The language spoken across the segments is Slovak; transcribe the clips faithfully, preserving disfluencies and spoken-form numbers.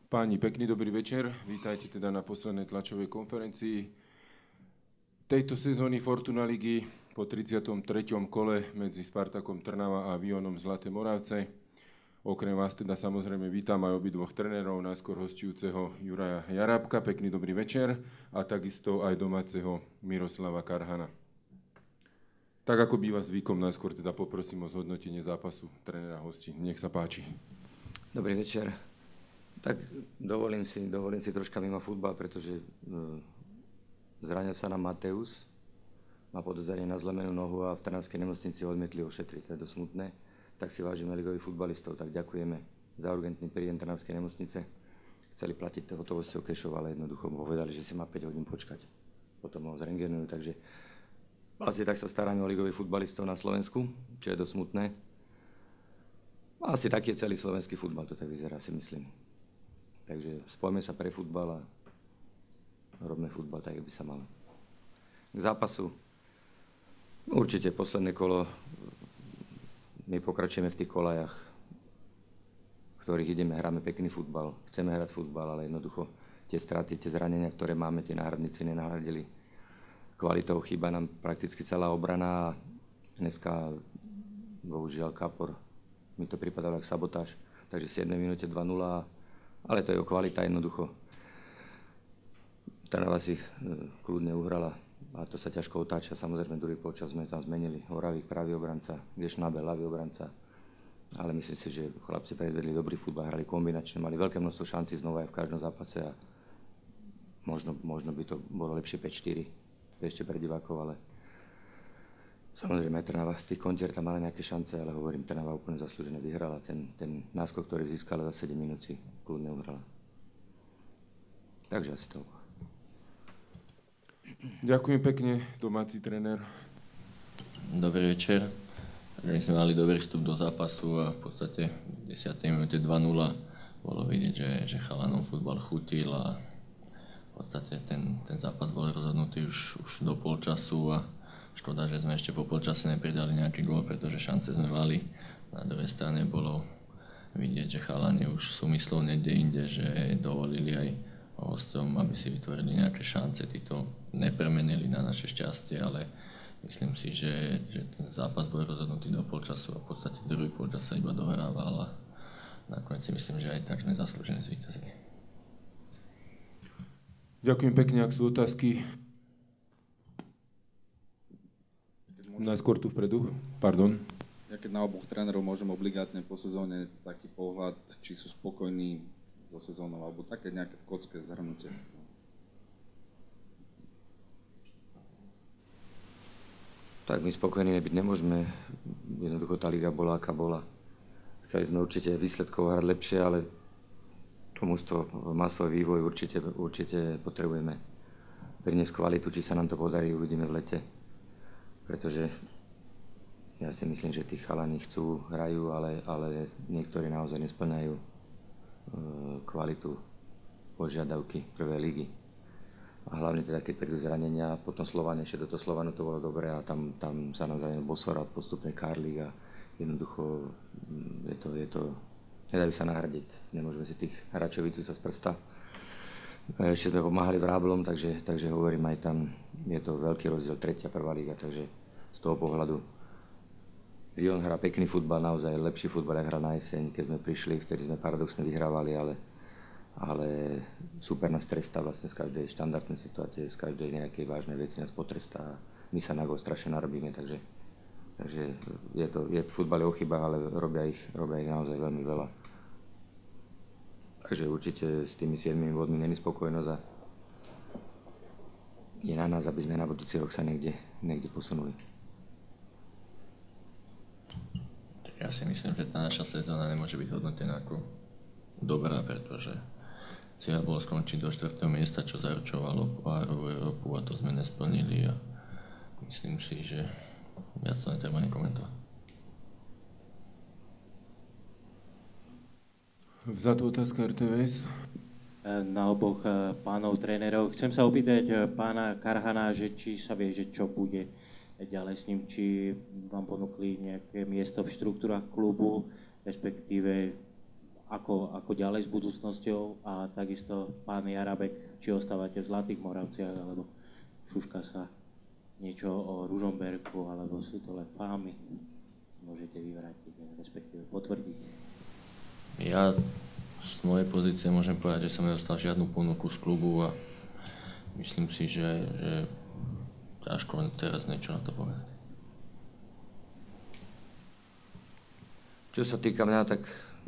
Páni, pekný dobrý večer. Vítajte teda na poslednej tlačovej konferencii tejto sezóny Fortuna ligy po tridsiatom treťom kole medzi Spartakom Trnava a Vionom Zlaté Moravce. Okrem vás teda samozrejme vítam aj obidvoch trénerov, najskôr hostujúceho Juraja Jarábka, pekný dobrý večer, a takisto aj domáceho Miroslava Karhana. Tak ako býva zvykom, najskôr teda poprosím o zhodnotenie zápasu trénera hostí. Nech sa páči. Dobrý večer. Tak dovolím si, dovolím si troška mimo futbal, pretože uh, zranil sa nám Mateus, má podozrenie na zlomenú nohu a v Trnavskej nemocnici odmietli ošetriť, to je dosť smutné. Tak si vážime ligových futbalistov, tak ďakujeme za urgentný príjem Trnavskej nemocnice. Chceli platiť hotovosťou kešov, ale jednoducho povedali, že si má päť hodín počkať. Potom ho zrengenujú, takže vlastne tak sa staráme o ligových futbalistov na Slovensku, čo je dosť smutné. Asi taký je celý slovenský futbal, to tak vyzerá, si myslím. Takže spojme sa pre futbal a robme futbal tak, jak by sa malo. K zápasu. Určite posledné kolo. My pokračujeme v tých kolajach, v ktorých ideme, hráme pekný futbal. Chceme hrať futbal, ale jednoducho tie straty, tie zranenia, ktoré máme, tie náhradníci nenahradili. Kvalitou chýba nám prakticky celá obrana a dneska bohužiaľ Kapor. Mi to pripadalo ako sabotáž. Takže v siedmej minúte dva nula. Ale to je o kvalita jednoducho. Trnava si kľudne uhrala a to sa ťažko otáča. Samozrejme, druhý polčas sme tam zmenili Horavých pravý obranca, Šnabel ľavý obranca. Ale myslím si, že chlapci predvedli dobrý futbal, hrali kombinačne, mali veľké množstvo šancí znova aj v každom zápase a možno, možno by to bolo lepšie päť štyri ešte pre divákov, ale samozrejme Trnava z tých kontier tam mala nejaké šance, ale hovorím, Trnava úplne zaslúžene vyhrala. Ten, ten náskok, ktorý získala za sedem minút, si kľudne uhrala. Takže asi to. Ďakujem pekne, domáci tréner. Dobrý večer. My sme mali dobrý vstup do zápasu a v podstate v desiatej minúte dva nula bolo vidieť, že, že chalanom futbal chutil a v podstate ten, ten zápas bol rozhodnutý už, už do polčasu a škoda, že sme ešte po polčase nepridali nejaký gól, pretože šance sme mali. Na druhej strane bolo vidieť, že chalani už sú myslov niekde inde, že dovolili aj hostom, aby si vytvorili nejaké šance. Tí to nepremenili na naše šťastie, ale myslím si, že, že ten zápas bol rozhodnutý do polčasu a v podstate druhý polčas sa iba dohrával a nakoniec si myslím, že aj tak sme zaslúžene zvíťazili. Ďakujem pekne, ak sú otázky. Najskôr tu vpredu, pardon. Ja keď na oboch trénerov môžem obligátne po sezóne taký pohľad, či sú spokojní so sezónou, alebo také nejaké v kocke zhrnutie. Tak my spokojní byť nemôžeme. Jednoducho tá liga bola, aká bola. Chceli sme určite výsledkov hrať lepšie, ale to mužstvo má svoj vývoj, určite, určite potrebujeme priniesť kvalitu, či sa nám to podarí, uvidíme v lete. Pretože ja si myslím, že tí chalani chcú, hrajú, ale, ale niektorí naozaj nesplňajú e, kvalitu požiadavky prvej ligy. A hlavne teda, keď prídu zranenia, potom Slovan, ešte do toho Slovanu to bolo dobré a tam, tam sa nám zranil Bosora, postupne Karlík a jednoducho je to, je to, nedajú sa nahradiť. Nemôžeme si tých hráčov vycúcať z prsta. Ešte sme pomáhali Vráblom, takže, takže hovorím, aj tam je to veľký rozdiel, tretia, prvá liga, takže z toho pohľadu Vion hrá pekný futbal, naozaj lepší futbal, jak hra na jeseň, keď sme prišli, vtedy sme paradoxne vyhrávali, ale, ale super nás trestá vlastne z každej štandardnej situácie, z každej nejakej vážnej veci nás potrestá a my sa na gól strašne narobíme, takže, takže je to, je v futbale o chybách, ale robia ich, robia ich naozaj veľmi veľa. Takže určite s tými siedmimi bodmi není spokojnosť a je na nás, aby sme na budúci rok sa niekde, niekde posunuli. Ja si myslím, že tá naša sezóna nemôže byť hodnotená ako dobrá, pretože cieľ bolo skončiť do štvrtého miesta, čo zaručovalo pohárovú Európu a to sme nesplnili a myslím si, že viac to netreba nekomentovať. Vzadu otázka er té vé es. Na oboch pánov trénerov. Chcem sa opýtať pána Karhana, že či sa vie, že čo bude ďalej s ním, či vám ponúkli nejaké miesto v štruktúrach klubu, respektíve ako, ako ďalej s budúcnosťou a takisto pán Jarabek, či ostávate v Zlatých Moravciach, alebo šuška sa niečo o Ružomberku, alebo sú to len fámy. Môžete vyvrátiť, respektíve potvrdiť. Ja z mojej pozície môžem povedať, že som nedostal žiadnu ponuku z klubu a myslím si, že, že ťažko len teraz niečo na to povedať. Čo sa týka mňa, tak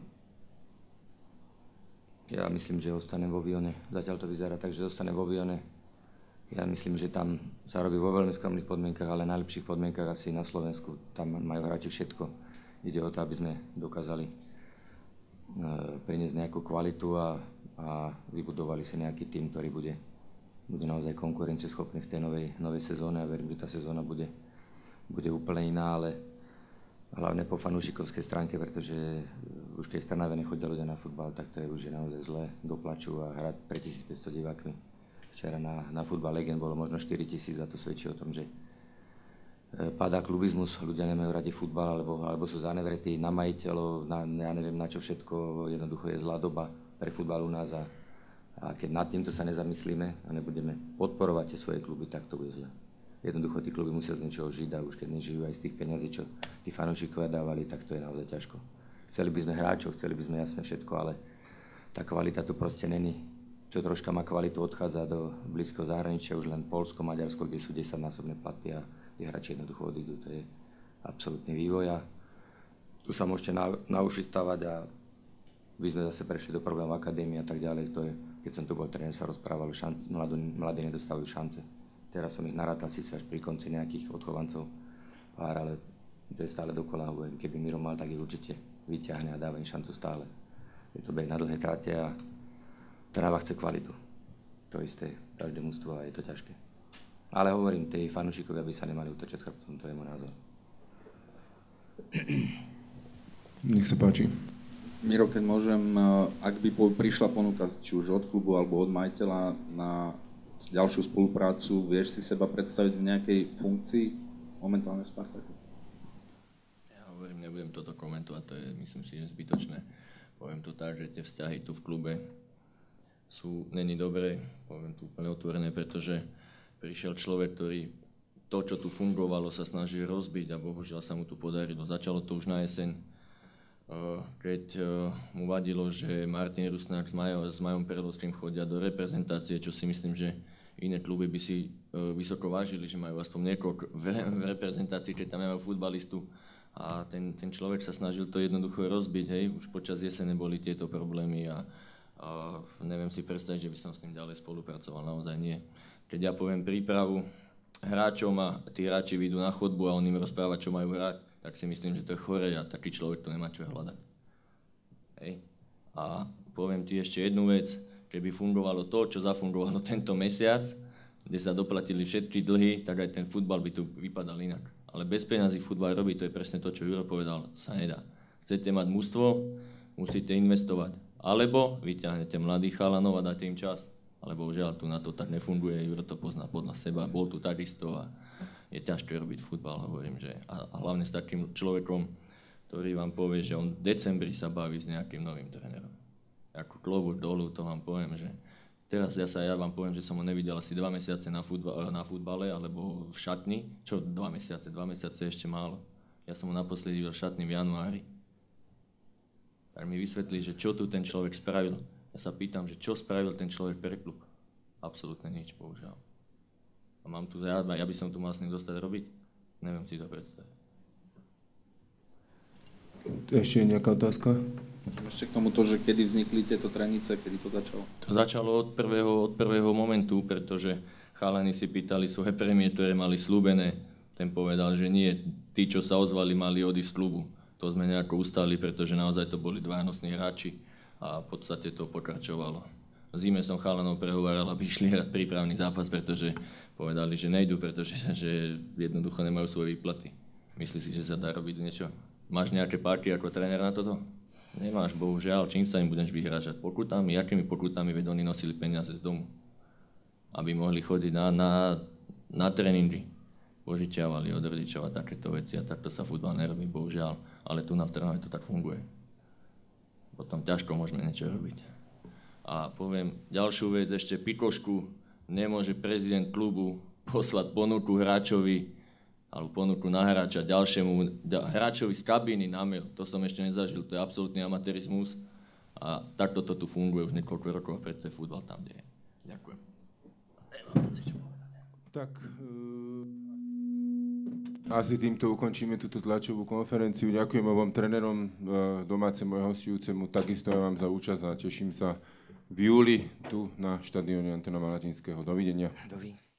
ja myslím, že ostanem vo Vione. Zatiaľ to vyzerá tak, že ostanem vo Vione. Ja myslím, že tam sa robí vo veľmi skromných podmienkach, ale najlepších podmienkach asi na Slovensku. Tam majú hráči všetko. Ide o to, aby sme dokázali e, priniesť nejakú kvalitu a, a vybudovali si nejaký tým, ktorý bude, bude naozaj konkurencieschopný v tej novej, novej sezóne a verím, že tá sezóna bude, bude úplne iná, ale hlavne po fanúšikovskej stránke, pretože už keď v Trnave nechodia ľudia na futbal, tak to je už naozaj zlé, doplačú a hrať pre tisícpäťsto divákmi. Včera na, na futbal Legend bolo možno štyri tisíc a to svedčí o tom, že padá klubizmus, ľudia nemajú radi futbal, alebo, alebo sú zanevretí na majiteľov, na, ja neviem na čo všetko, jednoducho je zlá doba pre futbal u nás a, a keď nad týmto sa nezamyslíme a nebudeme podporovať tie svoje kluby, tak to bude zle. Jednoducho tí kluby musia z niečoho žiť a už keď nežijú aj z tých peňazí, čo tí fanúšikovia dávali, tak to je naozaj ťažko. Chceli by sme hráčov, chceli by sme jasne všetko, ale tá kvalita tu proste není. Čo troška má kvalitu, odchádza do blízkeho zahraničia, už len Poľsko, Maďarsko, kde sú desaťnásobné platy a tí hráči jednoducho odídu. To je absolútny vývoj a tu sa môžete na, naučiť stavať a by sme zase prešli do problémov akadémie a tak ďalej. To je, keď som tu bol tréner, sa rozprávalo, šance, mladí, mladí nedostávajú šance. Teraz som ich narátal síce až pri konci nejakých odchovancov pár, ale to je stále dokola. Keby Miro mal, tak ich určite vyťahne a dáva im šancu stále. Je to beh na dlhé trate a Trnava chce kvalitu. To isté, každé mužstvo a je to ťažké. Ale hovorím, tí fanúšikovia by sa nemali utočať chrbtom, to je môj názor. Nech sa páči. Miro, keď môžem, ak by prišla ponuka či už od klubu alebo od majiteľa na ďalšiu spoluprácu, vieš si seba predstaviť v nejakej funkcii momentálne v Spartaku? Ja hovorím, nebudem toto komentovať, to je myslím si, že zbytočné. Poviem to tak, že tie vzťahy tu v klube sú není dobré, poviem to úplne otvorené, pretože prišiel človek, ktorý to, čo tu fungovalo, sa snaží rozbiť a bohužiaľ sa mu tu podarilo. Začalo to už na jeseň, keď mu vadilo, že Martin Rusnák s Majom, s Majom Perlostrým chodia do reprezentácie, čo si myslím, že iné kluby by si vysoko vážili, že majú aspoň niekoľko v reprezentácii, keď tam majú futbalistu. A ten, ten človek sa snažil to jednoducho rozbiť, hej. Už počas jesene boli tieto problémy a, a neviem si predstaviť, že by som s ním ďalej spolupracoval, naozaj nie. Keď ja poviem prípravu hráčom a tí hráči vyjdú na chodbu a on im rozpráva, čo majú hrať, tak si myslím, že to je chore a taký človek to nemá čo hľadať. Hej. A poviem ti ešte jednu vec, keby fungovalo to, čo zafungovalo tento mesiac, kde sa doplatili všetky dlhy, tak aj ten futbal by tu vypadal inak. Ale bez peňazí futbal robiť, to je presne to, čo Juro povedal, sa nedá. Chcete mať mužstvo, musíte investovať. Alebo vyťahnete mladých chalanov a dáte im čas. Ale bohužiaľ tu na to tak nefunguje, Juro to pozná podľa seba, bol tu takisto a je ťažké robiť futbal, hovorím, že a, a hlavne s takým človekom, ktorý vám povie, že on v decembri sa baví s nejakým novým trénerom. Ako klobúk dolu, to vám poviem, že teraz ja sa ja vám poviem, že som ho nevidel asi dva mesiace na, futba, na futbale alebo v šatni, čo dva mesiace, dva mesiace je ešte málo. Ja som ho naposledy videl v šatni v januári. Tak mi vysvetlí, že čo tu ten človek spravil. Ja sa pýtam, že čo spravil ten človek pre klub. Absolútne nič, bohužiaľ. A mám tu, ja, ja by som tu mal s ním dostať robiť? Neviem si to predstaviť. Ešte nejaká otázka? Ešte k tomu to, že kedy vznikli tieto trenice, kedy to začalo? To začalo od prvého, od prvého momentu, pretože chalani si pýtali svoje prémie, ktoré mali slúbené. Ten povedal, že nie, tí, čo sa ozvali, mali odísť z klubu. To sme nejako ustali, pretože naozaj to boli dva nosní hráči a v podstate to pokračovalo. V zime som chalanov prehováral, aby išli hrať prípravný zápas, pretože povedali, že nejdu, pretože že jednoducho nemajú svoje výplaty. Myslíš si, že sa dá robiť niečo? Máš nejaké páky ako tréner na toto? Nemáš, bohužiaľ. Čím sa im budeš vyhrážať? Pokutami? Jakými pokutami? Veď oni nosili peniaze z domu, aby mohli chodiť na, na, na tréningy. Požičiavali od rodičov a takéto veci a takto sa futbal nerobí, bohužiaľ. Ale tu na v Trnave to tak funguje. potom ťažko môžeme niečo robiť. A poviem ďalšiu vec, ešte pikošku, nemôže prezident klubu poslať ponuku hráčovi, alebo ponuku na hráča ďalšiemu hráčovi z kabíny na mail. To som ešte nezažil, to je absolútny amatérizmus. A takto to tu funguje už niekoľko rokov, preto je futbal tam, kde je. Ďakujem. Tak, e, asi týmto ukončíme túto tlačovú konferenciu. Ďakujem obom trénerom, e, domácemu a hostujúcemu, takisto aj vám za účasť a teším sa v júli tu na štadióne Antona Malatinského. Dovidenia. Dovidenia.